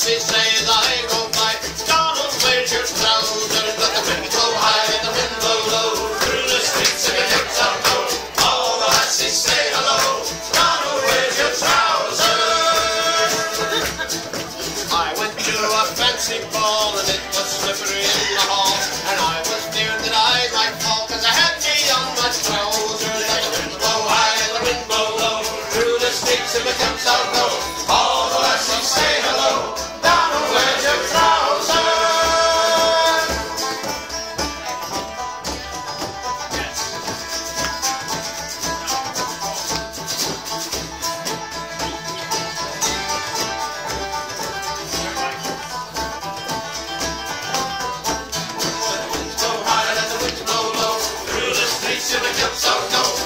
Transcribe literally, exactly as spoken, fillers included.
lassie say as I go by, Donald, where's your trousers? Let the wind blow high and the wind blow low, through the streets of your hips I'll go. All the lassies say hello, Donald, where's your trousers? I went to a fancy ball and it was slippery in the hall, and I was feared that I might fall, cause I had me on my trousers. Let the wind blow high and the wind blow low, through the streets of the hips I'll go. All the lassies say hello, Donald, where's your trousers? Let the winds blow high, let the winds blow low, through the streets of the hips I'll go.